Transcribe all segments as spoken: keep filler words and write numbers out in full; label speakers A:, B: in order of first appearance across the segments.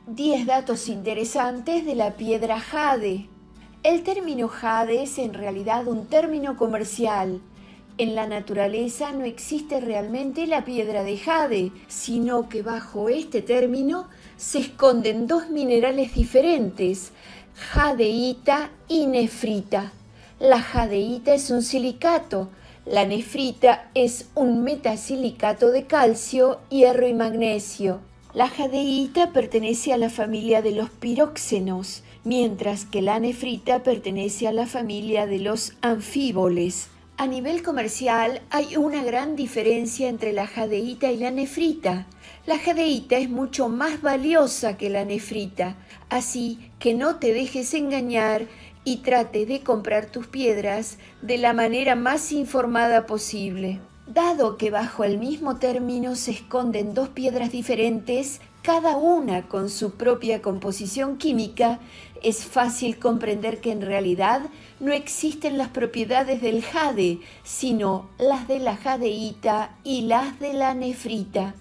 A: diez datos interesantes de la piedra jade. El término jade es en realidad un término comercial. En la naturaleza no existe realmente la piedra de jade, sino que bajo este término se esconden dos minerales diferentes, jadeíta y nefrita. La jadeíta es un silicato, la nefrita es un metasilicato de calcio, hierro y magnesio. La jadeíta pertenece a la familia de los piróxenos, mientras que la nefrita pertenece a la familia de los anfíboles. A nivel comercial hay una gran diferencia entre la jadeíta y la nefrita. La jadeíta es mucho más valiosa que la nefrita, así que no te dejes engañar y trate de comprar tus piedras de la manera más informada posible. Dado que bajo el mismo término se esconden dos piedras diferentes, cada una con su propia composición química, es fácil comprender que en realidad no existen las propiedades del jade, sino las de la jadeíta y las de la nefrita.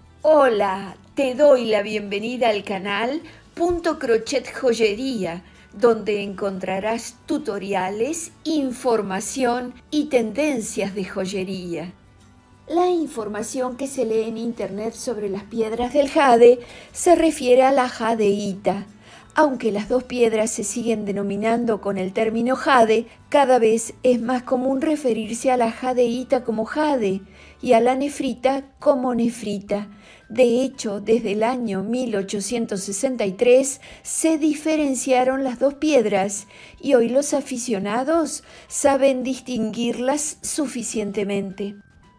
A: Hola, te doy la bienvenida al canal Punto Crochet Joyería, donde encontrarás tutoriales, información y tendencias de joyería. La información que se lee en internet sobre las piedras del jade se refiere a la jadeíta. Aunque las dos piedras se siguen denominando con el término jade, cada vez es más común referirse a la jadeíta como jade y a la nefrita como nefrita. De hecho, desde el año mil ochocientos sesenta y tres se diferenciaron las dos piedras y hoy los aficionados saben distinguirlas suficientemente.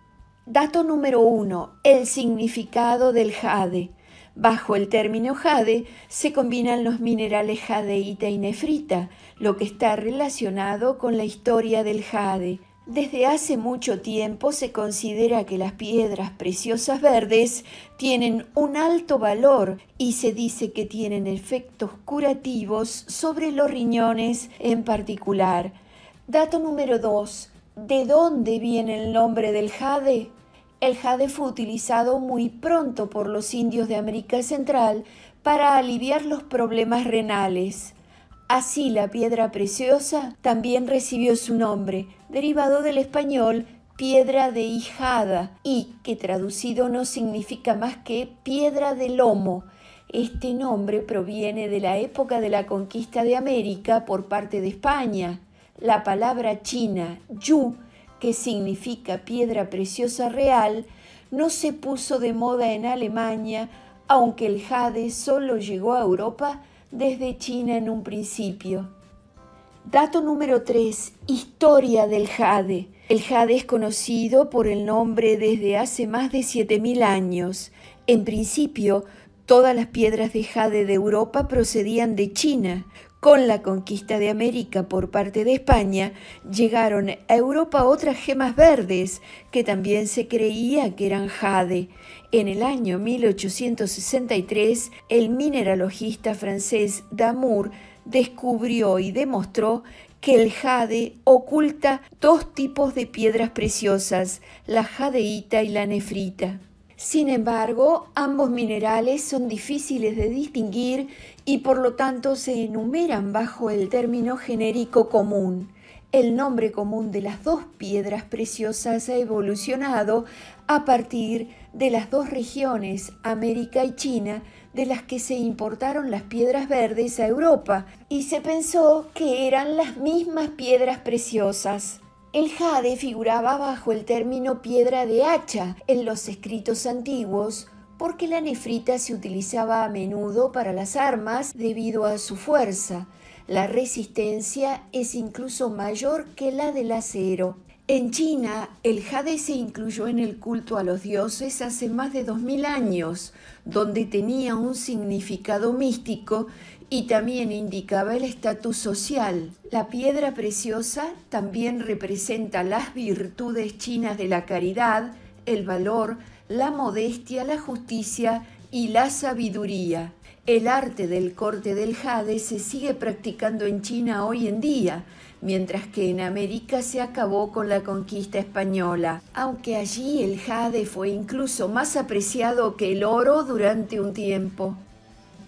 A: Dato número uno. El significado del jade. Bajo el término jade se combinan los minerales jadeíta y nefrita, lo que está relacionado con la historia del jade. Desde hace mucho tiempo se considera que las piedras preciosas verdes tienen un alto valor y se dice que tienen efectos curativos sobre los riñones en particular. Dato número dos. ¿De dónde viene el nombre del jade? El jade fue utilizado muy pronto por los indios de América Central para aliviar los problemas renales. Así, la piedra preciosa también recibió su nombre, derivado del español piedra de hijada, y que traducido no significa más que piedra de lomo. Este nombre proviene de la época de la conquista de América por parte de España. La palabra china, yu, que significa piedra preciosa real, no se puso de moda en Alemania, aunque el jade solo llegó a Europa desde China en un principio. Dato número tres. Historia del jade. El jade es conocido por el nombre desde hace más de siete mil años. En principio, todas las piedras de jade de Europa procedían de China. Con la conquista de América por parte de España, llegaron a Europa otras gemas verdes que también se creía que eran jade. En el año mil ochocientos sesenta y tres, el mineralogista francés Damour descubrió y demostró que el jade oculta dos tipos de piedras preciosas, la jadeíta y la nefrita. Sin embargo, ambos minerales son difíciles de distinguir y por lo tanto se enumeran bajo el término genérico común. El nombre común de las dos piedras preciosas ha evolucionado a partir de las dos regiones, América y China, de las que se importaron las piedras verdes a Europa, y se pensó que eran las mismas piedras preciosas. El jade figuraba bajo el término piedra de hacha en los escritos antiguos porque la nefrita se utilizaba a menudo para las armas debido a su fuerza. La resistencia es incluso mayor que la del acero. En China, el jade se incluyó en el culto a los dioses hace más de dos mil años, donde tenía un significado místico y también indicaba el estatus social. La piedra preciosa también representa las virtudes chinas de la caridad, el valor, la modestia, la justicia y la sabiduría. El arte del corte del jade se sigue practicando en China hoy en día, mientras que en América se acabó con la conquista española, aunque allí el jade fue incluso más apreciado que el oro durante un tiempo.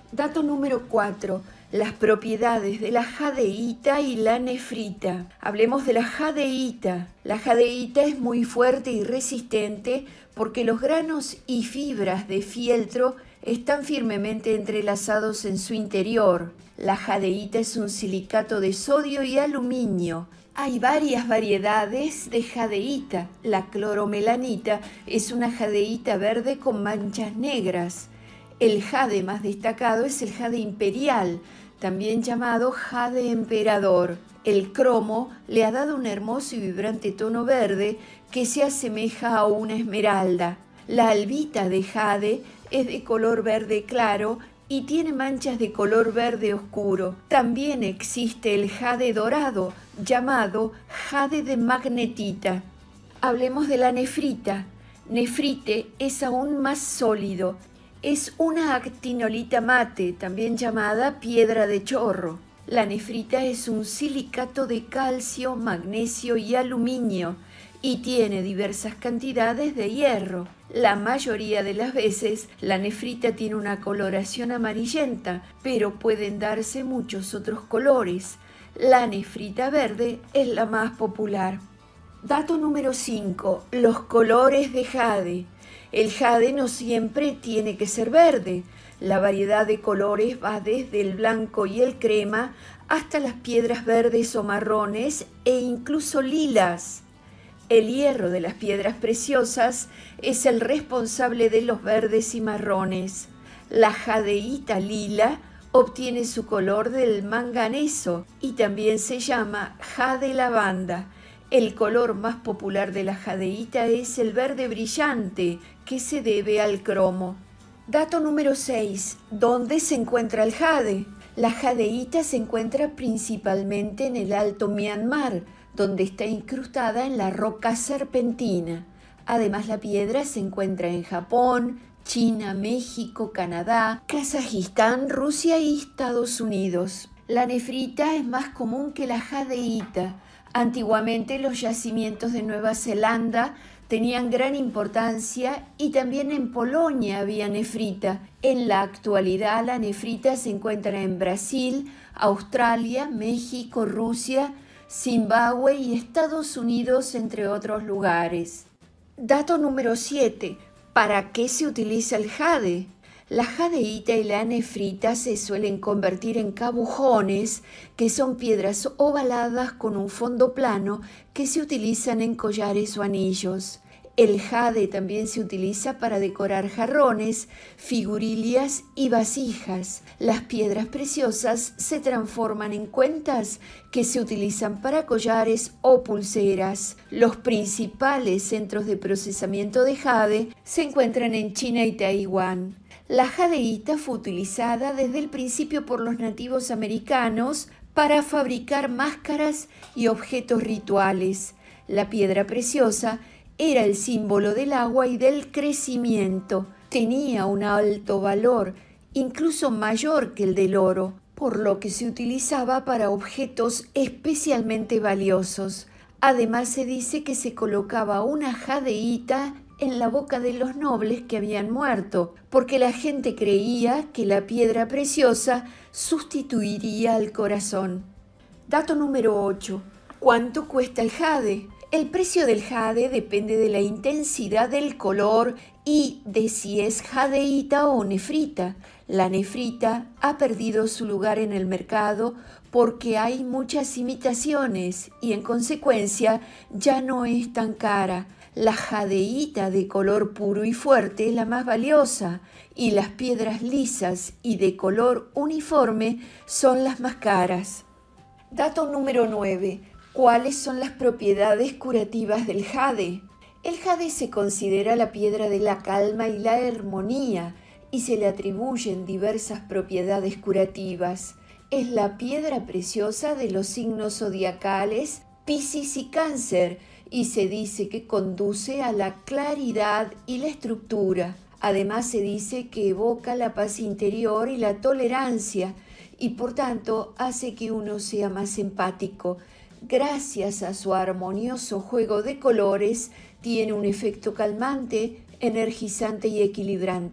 A: Dato número cuatro. Las propiedades de la jadeíta y la nefrita. Hablemos de la jadeíta. La jadeíta es muy fuerte y resistente porque los granos y fibras de fieltro están firmemente entrelazados en su interior. La jadeíta es un silicato de sodio y aluminio. Hay varias variedades de jadeíta. La cloromelanita es una jadeíta verde con manchas negras. El jade más destacado es el jade imperial, también llamado jade emperador. El cromo le ha dado un hermoso y vibrante tono verde que se asemeja a una esmeralda. La albita de jade es de color verde claro y tiene manchas de color verde oscuro. También existe el jade dorado, llamado jade de magnetita. Hablemos de la nefrita. Nefrite es aún más sólido. Es una actinolita mate, también llamada piedra de chorro. La nefrita es un silicato de calcio, magnesio y aluminio y tiene diversas cantidades de hierro. La mayoría de las veces la nefrita tiene una coloración amarillenta, pero pueden darse muchos otros colores. La nefrita verde es la más popular. Dato número cinco. Los colores de jade. El jade no siempre tiene que ser verde. La variedad de colores va desde el blanco y el crema hasta las piedras verdes o marrones e incluso lilas. El hierro de las piedras preciosas es el responsable de los verdes y marrones. La jadeíta lila obtiene su color del manganeso y también se llama jade lavanda. El color más popular de la jadeíta es el verde brillante, que se debe al cromo. Dato número seis. ¿Dónde se encuentra el jade? La jadeíta se encuentra principalmente en el Alto Myanmar, donde está incrustada en la roca serpentina. Además, la piedra se encuentra en Japón, China, México, Canadá, Kazajistán, Rusia y Estados Unidos. La nefrita es más común que la jadeíta. Antiguamente los yacimientos de Nueva Zelanda tenían gran importancia y también en Polonia había nefrita. En la actualidad la nefrita se encuentra en Brasil, Australia, México, Rusia, Zimbabue y Estados Unidos, entre otros lugares. Dato número siete. ¿Para qué se utiliza el jade? La jadeíta y la nefrita se suelen convertir en cabujones, que son piedras ovaladas con un fondo plano que se utilizan en collares o anillos. El jade también se utiliza para decorar jarrones, figurillas y vasijas. Las piedras preciosas se transforman en cuentas que se utilizan para collares o pulseras. Los principales centros de procesamiento de jade se encuentran en China y Taiwán. La jadeíta fue utilizada desde el principio por los nativos americanos para fabricar máscaras y objetos rituales. La piedra preciosa era el símbolo del agua y del crecimiento. Tenía un alto valor, incluso mayor que el del oro, por lo que se utilizaba para objetos especialmente valiosos. Además, se dice que se colocaba una jadeíta en la boca de los nobles que habían muerto, porque la gente creía que la piedra preciosa sustituiría al corazón. Dato número ocho. ¿Cuánto cuesta el jade? El precio del jade depende de la intensidad del color y de si es jadeíta o nefrita. La nefrita ha perdido su lugar en el mercado porque hay muchas imitaciones y en consecuencia ya no es tan cara. La jadeíta de color puro y fuerte es la más valiosa y las piedras lisas y de color uniforme son las más caras. Dato número nueve. ¿Cuáles son las propiedades curativas del jade? El jade se considera la piedra de la calma y la armonía y se le atribuyen diversas propiedades curativas. Es la piedra preciosa de los signos zodiacales Piscis y Cáncer y se dice que conduce a la claridad y la estructura. Además se dice que evoca la paz interior y la tolerancia y por tanto hace que uno sea más empático. Gracias a su armonioso juego de colores, tiene un efecto calmante, energizante y equilibrante.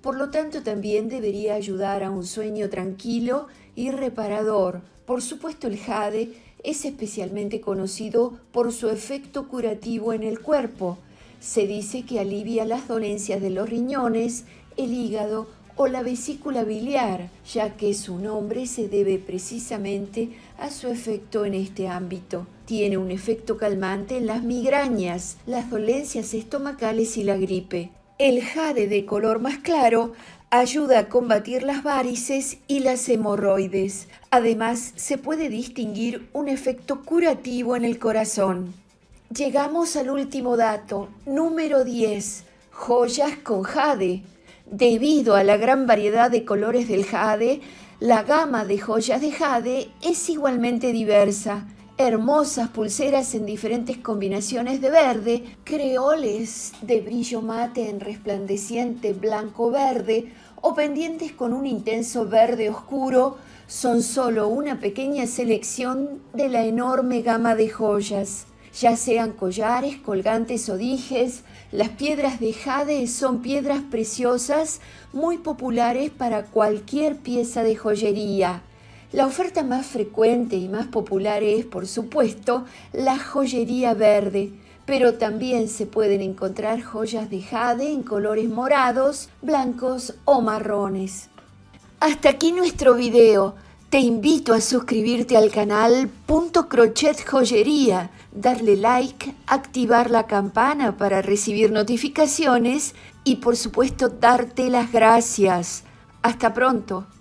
A: Por lo tanto, también debería ayudar a un sueño tranquilo y reparador. Por supuesto, el jade es especialmente conocido por su efecto curativo en el cuerpo. Se dice que alivia las dolencias de los riñones, el hígado o la vesícula biliar, ya que su nombre se debe precisamente a su efecto en este ámbito. Tiene un efecto calmante en las migrañas, las dolencias estomacales y la gripe. El jade de color más claro ayuda a combatir las varices y las hemorroides. Además, se puede distinguir un efecto curativo en el corazón. Llegamos al último dato, número diez, joyas con jade. Debido a la gran variedad de colores del jade, la gama de joyas de jade es igualmente diversa. Hermosas pulseras en diferentes combinaciones de verde, creoles de brillo mate en resplandeciente blanco-verde o pendientes con un intenso verde oscuro son solo una pequeña selección de la enorme gama de joyas. Ya sean collares, colgantes o dijes, las piedras de jade son piedras preciosas muy populares para cualquier pieza de joyería. La oferta más frecuente y más popular es, por supuesto, la joyería verde, pero también se pueden encontrar joyas de jade en colores morados, blancos o marrones. Hasta aquí nuestro video. Te invito a suscribirte al canal Punto Crochet Joyería, darle like, activar la campana para recibir notificaciones y por supuesto darte las gracias. Hasta pronto.